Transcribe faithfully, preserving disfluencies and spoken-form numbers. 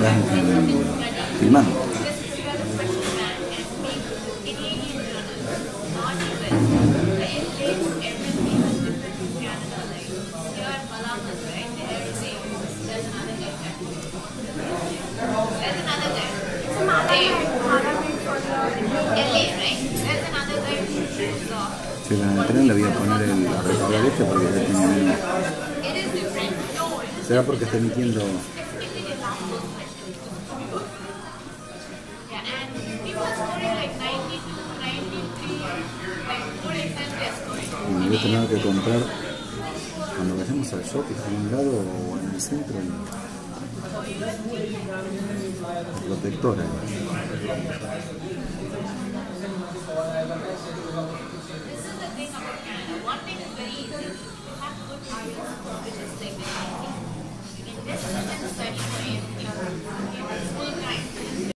estás eh, filmando. Si la entreno le voy a poner el apresador este porque ya tiene... ¿Será porque está emitiendo? Y voy a tener que comprar cuando vayamos al shopping a un lado o en el centro el protector ahí.